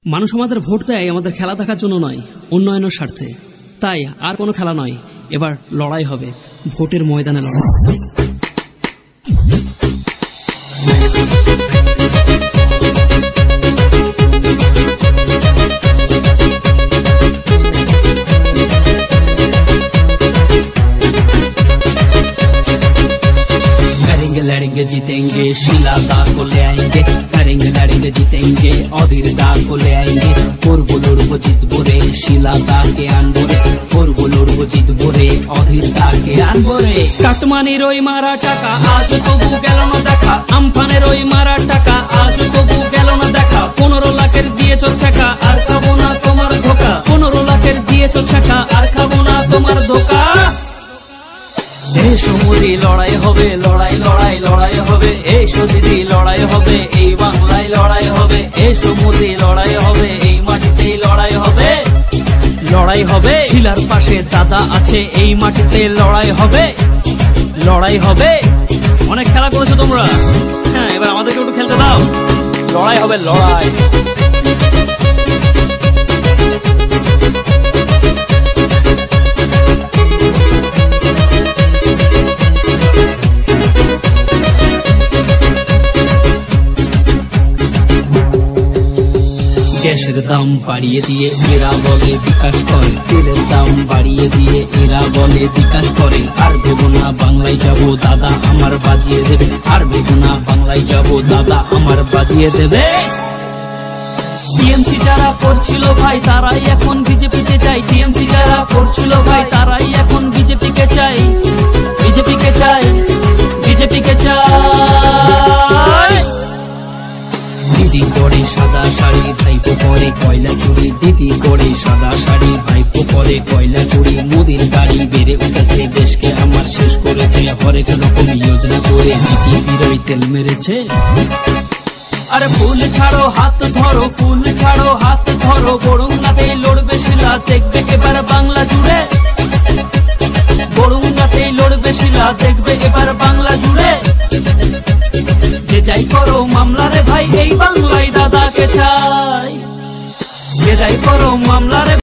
মানুষ আমাদের ভোট দেয় আমাদের খেলা দেখার জন্য নয়, উন্নয়নের স্বার্থে। তাই আর কোনো খেলা নয়, এবার লড়াই হবে, ভোটের ময়দানে লড়াই। लड़ेंगे जीतेंगे, शीला दा को ले आएंगे। करेंगे लड़ेंगे जीतेंगे, अधीर दा को ले आएंगे। করবো লড়বো জিতবো রে, শিলা দাকে আনবো রে। করবো লড়বো জিতবো রে, অধীর দাকে আনবো রে। কাটমানির ওই মারা টাকা আজ তবু গেল না দেখা, আমফানের ওই মারা টাকা আজ তবু গেল না দেখা। 15 লাখের দিয়েছো ছেকা, আর খাবো না তোমার ধোকা। 15 লাখের দিয়েছো ছেকা, আর খাবো না তোমার ধোকা। এই সমুদ্রে লড়াই হবে, লড়াই লড়াই লড়াই হবে। এই সদিদি লড়াই হবে, এই বাংলায় লড়াই হবে। এই সমুদ্রে লড়াই হবে, এই মাটিতে লড়াই হবে। লড়াই হবে, শিলার পাশে দাদা আছে, এই মাটিতে লড়াই হবে, লড়াই হবে। অনেক খেলা করেছো তোমরা, হ্যাঁ এবার আমাদেরকে একটু খেলতে দাও। লড়াই হবে, লড়াই। গ্যাসের দাম বাড়িয়ে দিয়ে এরা বলে বিকাশ করে, তেলের দাম বাড়িয়ে দিয়ে এরা বলে বিকাশ করে। আর ভেবো না বাংলায় যাবো, দাদা আমার বাজিয়ে দেবে। আর ভেবো না বাংলায় যাবো, দাদা আমার বাজিয়ে দেবে। টিএমসি যারা করছিল ভাই, তারাই এখন বিজেপিতে চাই। টিএমসি যারা করছিল ভাই, তারাই এখন বিজেপিকে চাই। বিজেপিকে চাই, বিজেপিকে চাই। দিদি পরে সাদা শাড়ি, ভাইপো পরে কয়লা চুরি। দিদি পরে সাদা শাড়ি, ভাইপো পরে কয়লা চুরি। মোদির গাড়ি বেড়ে উঠেছে, দেশকে আমার শেষ করেছে। হরেক রকম যোজনা করে বিজেপির ওই তেল মেরেছে। আরে ফুল ছাড়ো হাত ধরো, ফুল ছাড়ো হাত ধরো। বড়ুঙ্গাতেই লড়বে শিলা, দেখবে এবার বাংলা জুড়ে। বড়ুঙ্গাতেই লড়বে শিলা, দেখবে এবার বাংলা জুড়ে। যে যাই করো মামলা রে ভাই, এই বাংলায় দাদাকে চাই। যে যাই করো মামলা রে।